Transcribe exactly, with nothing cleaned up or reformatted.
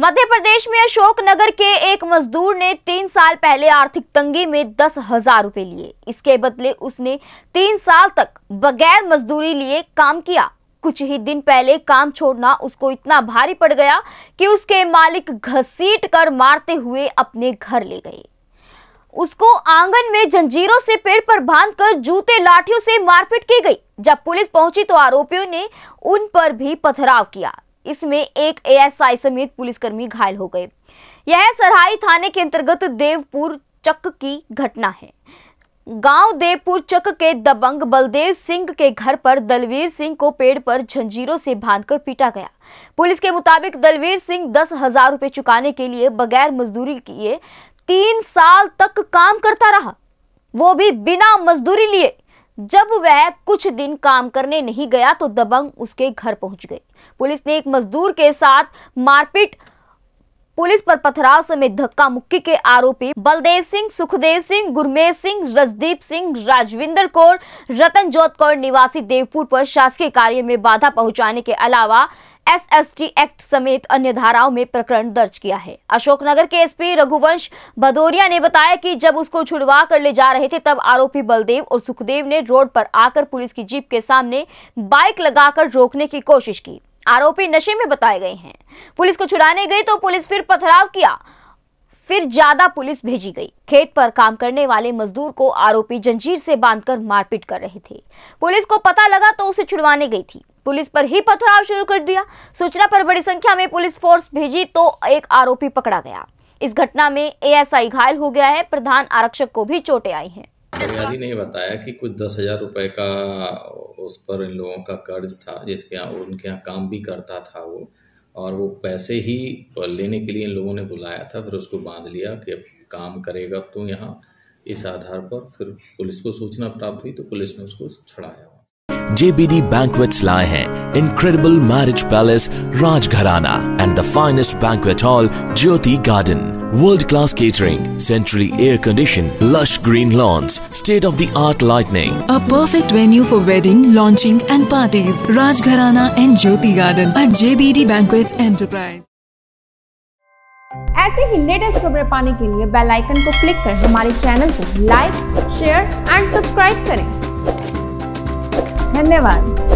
मध्य प्रदेश में अशोकनगर के एक मजदूर ने तीन साल पहले आर्थिक तंगी में दस हजार रुपए लिए। इसके बदले उसने तीन साल तक बगैर मजदूरी लिए काम किया। कुछ ही दिन पहले काम छोड़ना उसको इतना भारी पड़ गया कि उसके मालिक घसीट कर मारते हुए अपने घर ले गए। उसको आंगन में जंजीरों से पेड़ पर बांधकर जूते लाठियों से मारपीट की गई। जब पुलिस पहुंची तो आरोपियों ने उन पर भी पथराव किया। इसमें एक एएसआई समेत पुलिसकर्मी घायल हो गए। यह सरहाई थाने के अंतर्गत देवपुर चक की घटना है। गांव देवपुर चक के दबंग बलदेव सिंह के घर पर दलवीर सिंह को पेड़ पर जंजीरों से बांधकर पीटा गया। पुलिस के मुताबिक दलवीर सिंह दस हजार रुपए चुकाने के लिए बगैर मजदूरी किए तीन साल तक काम करता रहा, वो भी बिना मजदूरी लिए। जब वह कुछ दिन काम करने नहीं गया तो दबंग उसके घर पहुंच गए। पुलिस ने एक मजदूर के साथ मारपीट, पुलिस पर पथराव समेत धक्का मुक्की के आरोपी बलदेव सिंह, सुखदेव सिंह, गुरमेश सिंह, रजदीप सिंह, राजविंदर कौर, रतनजोत कौर निवासी देवपुर पर शासकीय कार्य में बाधा पहुंचाने के अलावा एसएसटी एक्ट समेत अन्य धाराओं में प्रकरण दर्ज किया है। अशोकनगर के एसपी रघुवंश भदौरिया ने बताया कि जब उसको छुड़वा कर ले जा रहे थे तब आरोपी बलदेव और सुखदेव ने रोड पर आकर पुलिस की जीप के सामने बाइक लगाकर रोकने की कोशिश की। आरोपी नशे में बताए गए हैं। पुलिस को छुड़ाने गई तो पुलिस फिर पथराव किया, फिर ज्यादा पुलिस भेजी गई। खेत पर काम करने वाले मजदूर को आरोपी जंजीर से बांधकर मारपीट कर रहे थे। पुलिस को पता लगा तो उसे छुड़वाने गई थी। पुलिस पर ही पथराव शुरू कर दिया। सूचना पर बड़ी संख्या में पुलिस फोर्स भेजी तो एक आरोपी पकड़ा गया। इस घटना में एएसआई घायल हो गया है। प्रधान आरक्षक को भी चोटें आई हैं। फरियादी ने बताया कि कुछ दस हजार रुपए का उस पर इन लोगों का कर्ज था, जिसके यहाँ उनके यहाँ काम भी करता था वो, और वो पैसे ही लेने के लिए इन लोगों ने बुलाया था। फिर उसको बांध लिया कि अब काम करेगा तू यहाँ। इस आधार पर फिर पुलिस को सूचना प्राप्त हुई तो पुलिस ने उसको छुड़ाया। J B D Banquets लाए हैं incredible marriage palace Rajgharana and the finest banquet hall Jyoti Garden. World-class catering, centrally air-conditioned, lush green lawns, state-of-the-art lighting. A perfect venue for wedding, launching and parties. Rajgharana and Jyoti Garden at J B D Banquets Enterprise. ऐसे ही latest खबरें पाने के लिए bell icon को click कर हमारे channel को like, share and subscribe करें। धन्यवाद।